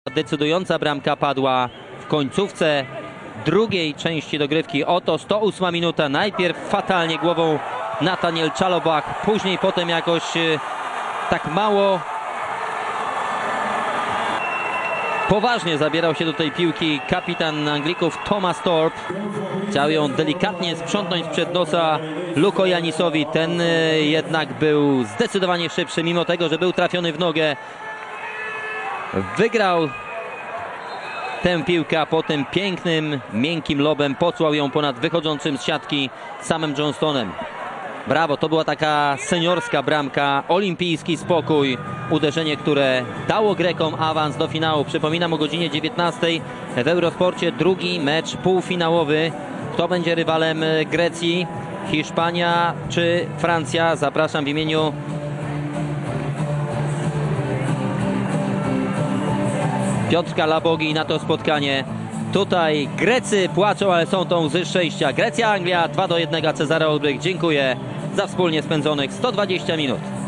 Decydująca bramka padła w końcówce drugiej części dogrywki. Oto 108 minuta. Najpierw fatalnie głową Nathaniel Chalobah, później potem jakoś tak mało poważnie zabierał się do tej piłki kapitan Anglików Thomas Thorpe. Chciał ją delikatnie sprzątnąć sprzed nosa Luko Janisowi. Ten jednak był zdecydowanie szybszy, mimo tego, że był trafiony w nogę. Wygrał tę piłkę, a potem pięknym, miękkim lobem posłał ją ponad wychodzącym z siatki samym Johnstonem. Brawo, to była taka seniorska bramka, olimpijski spokój. Uderzenie, które dało Grekom awans do finału. Przypominam, o godzinie 19 w Eurosporcie drugi mecz półfinałowy. Kto będzie rywalem Grecji? Hiszpania czy Francja? Zapraszam w imieniu Piotrka Labogi na to spotkanie. Tutaj Grecy płaczą, ale są to łzy szczęścia. Grecja-Anglia 2-1. Cezary Olbrych. Dziękuję za wspólnie spędzonych 120 minut.